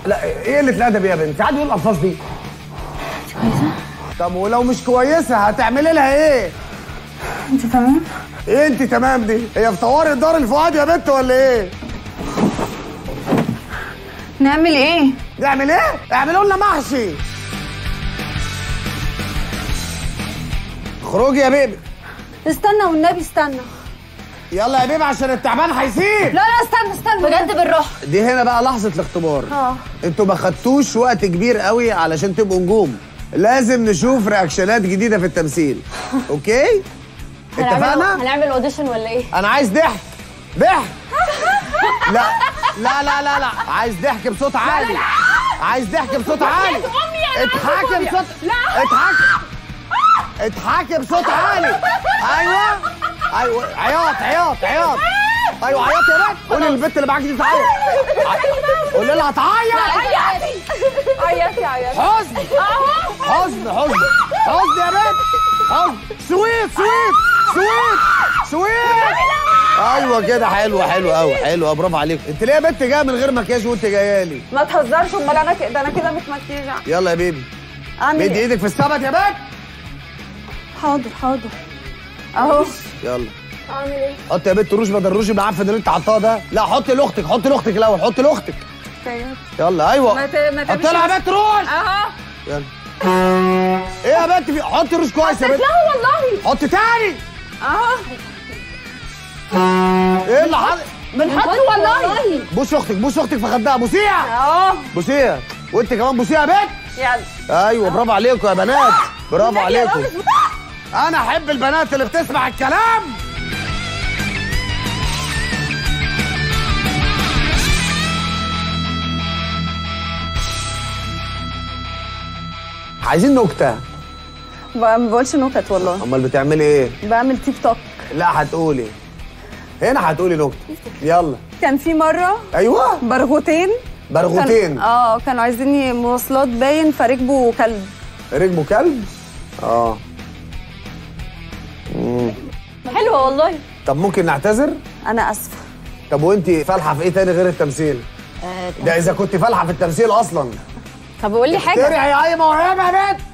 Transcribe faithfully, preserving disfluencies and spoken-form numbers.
لا ايه اللي الادب يا بنت؟ عادي يقول الالفاظ دي. انت كويسه؟ طب ولو مش كويسه هتعملي لها ايه؟ انت تمام؟ ايه انت تمام دي؟ هي في طوارئ دار الفؤاد يا بنت ولا ايه؟ نعمل ايه؟ نعمل ايه؟ اعملوا لنا محشي. اخرجي يا بيبي. استنى والنبي استنى. يلا يا بيبي عشان التعبان هيسيب. لا لا استنى استنى بجد بالراحه. دي هنا بقى لحظه الاختبار. اه انتوا ما خدتوش وقت كبير قوي علشان تبقوا نجوم. لازم نشوف رياكشنات جديده في التمثيل. اوكي؟ اتفقنا؟ هنعمل اوديشن ولا ايه؟ انا عايز ضحك. ضحك. لا لا لا لا لا عايز ضحك بصوت عالي. عايز ضحك بصوت عالي. اضحكي بصوت. اضحكي. اضحكي بصوت عالي. ايوه ايوه عياط عياط عياط. ايوه عياط يا بنت. قولي للبنت اللي معاكي دي تعيط. قولي لها تعيط. عيطي عيطي عيطي. حزن حزن حزن حزن يا بنت. حزن. سويت سويت سويت سويت. ايوه كده حلوه حلوه قوي حلوه برافو عليك. انت ليه يا بنت جايه من غير مكياج وانت جايه لي؟ ما تهزرش. امال انا كده انا كده متمكيجه. يلا يا بيبي. اعمل مدي ايه؟ ايدك في السبت يا بنت. حاضر حاضر اهو. يلا اعمل ايه؟ حطي يا بنت روج بدل الروج المعفن اللي انت حطاه ده. لا حطي لاختك حطي لاختك الاول حطي لاختك. يلا ايوه ما ت... ما حطي لها يا بنت روج. اهو. يلا. ايه يا بنت في حطي روج كويس يا بنت. لا والله. حطي تاني. اهو. ايه اللي حصل؟ بنحط والله. بوسي اختك بوسي اختك في خدها بوسيها. اهو. بوسيها وانت كمان بوسيها يا بنت. يلا. ايوه برافو عليكم يا بنات. برافو عليكم. انا احب البنات اللي بتسمع الكلام. عايزين نكته. ما بقولش نكت والله. امال بتعملي ايه؟ بعمل تيك توك. لا هتقولي هنا هتقولي نكته. يلا. كان في مره ايوه برغوتين. برغوتين. كان... اه كانوا عايزين مواصلات باين فركبوا كلب. ركبوا كلب؟ اه مم. حلوه والله. طب ممكن نعتذر؟ انا اسفه. طب وانت فالحه في ايه تاني غير التمثيل؟ آه ده اذا كنت فالحه في التمثيل اصلا. طب قول لي حاجه. ترعي اي موهبه يا بنت.